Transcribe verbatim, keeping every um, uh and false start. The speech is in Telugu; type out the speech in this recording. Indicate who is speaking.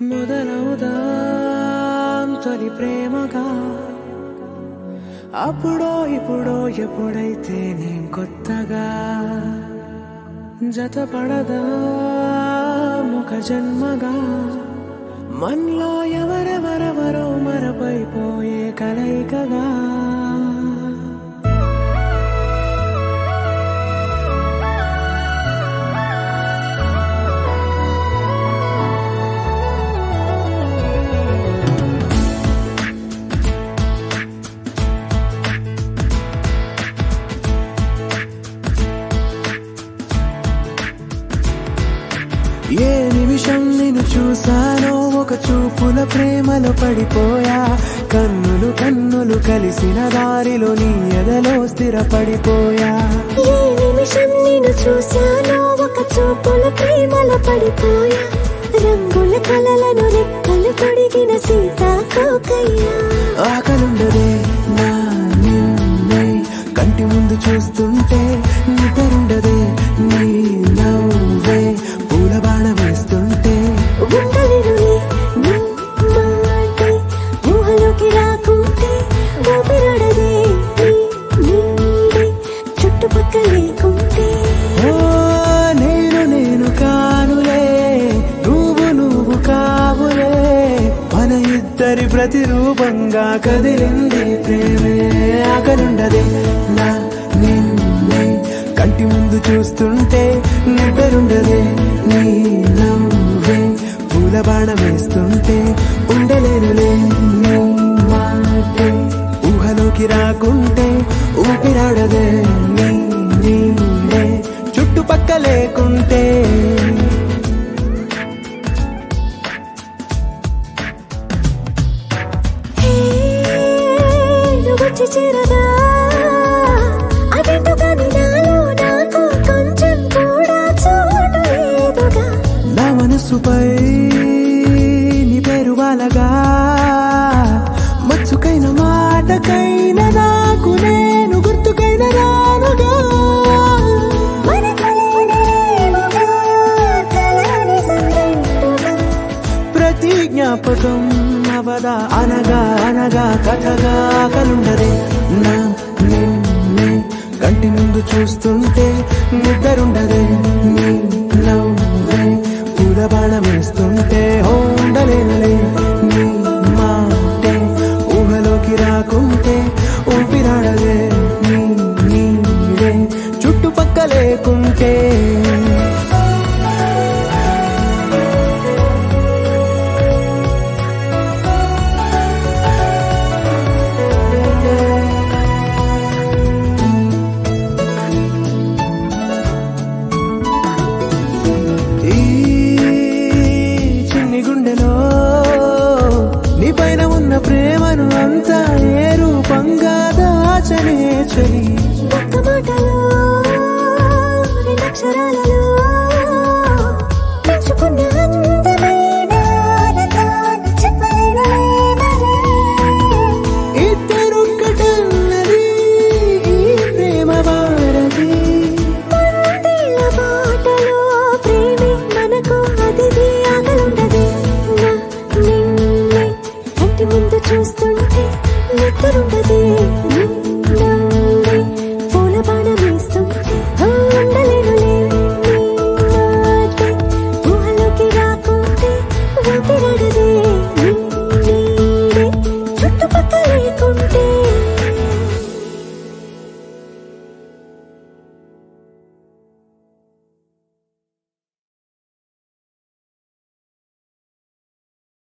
Speaker 1: మొదలవుదాం తొలి ప్రేమగా అప్పుడో ఇప్పుడో ఎప్పుడైతే నేను కొత్తగా జతపడదా ముఖ జన్మగా మనలో ఎవరెవరెవరో మరపైపోయే కలయికగా ఏ నిమిషం నిన్ను చూసానో ఒక చూపుల ప్రేమలో పడిపోయా కన్నులు కన్నులు కలిసిన దారిలో నీ ఎదలో స్థిరపడిపోయా
Speaker 2: ఏ నిమిషం నిన్ను చూసానో ఒక చూపుల ప్రేమలో పడిపోయా రంగుల కలలను రెక్కలు తొడిగిన సీతాకోకయ్యా
Speaker 1: ఆకలుండదే నా నిన్నే కంటి ముందు చూస్తుంటే నిద్రుండదే నీ నవ్వే పూల బాణ వేస్తుంటే
Speaker 2: ఉండలేనులే నీ మాటే ఊహలోకి రాకుంటే ఊపిరాడదే నీ నీడే చుట్టుపక్కల లేకుంటే
Speaker 1: ఓ నేను నేను కానులే నువ్వు నువ్వు కావులే మన ఇద్దరి ప్రతిరూపంగా కదిలింది ప్రేమే ఆకలుండదే నా నిన్నే కంటి ముందు చూస్తుంటే నిద్రుండదే నీ నవ్వే పూల బాణం వేస్తుంటే ఉండలేనులే నీ మాటే ఊహలోకి రాకుంటే ఊపిరాడదే నీ నీడే చుట్టుపక్క లేకుంటే
Speaker 2: వచ్చి చేరదా అదేంటో కానీ నాలో నాకు కొంచెం కూడా చోటు లేదుగా
Speaker 1: నా మనసుపై నీ పేరు వాలగా మచ్చుకైన మాటకైన నాకు నేను గుర్తుకైన రానుగా ప్రతి జ్ఞాపకం అవదా అనగా అనగా కథగా కలుండదే నా నిన్నే కంటి ముందు చూస్తుంటే నిద్రుండదే నీ నవ్వే పూల బాణం వేస్తుంటే ఉండలేనులే నీ మాటే ఊహలోకి రాకుంటే ఊపిరాడదే నీ నీడే చుట్టుపక్క లేకుంటే ప్రేమను అంతా ఏ రూపంగా దాచనే చెలి
Speaker 2: ఒక్క మాటలో రెండక్షరాలలో పెంచుకున్న అందమైన ఆనందాన్ని చెప్పలేనులే
Speaker 1: ఇద్దరొక్కటన్నది ఈ ప్రేమ వారది
Speaker 2: పందిళ్ళ బాటలో ప్రేమే మనకు అతిథి ఆకలుండదే నా నిన్నే కంటి ముందు చూస్తుంటే నిద్రుండదే నీ నవ్వే పూల బాణం వేస్తుంటే ఉండలేనులే నీ మాటే ఊహలోకి రాకుంటే ఊపిరాడదే నీ నీడే చుట్టుపక్కల లేకుంటే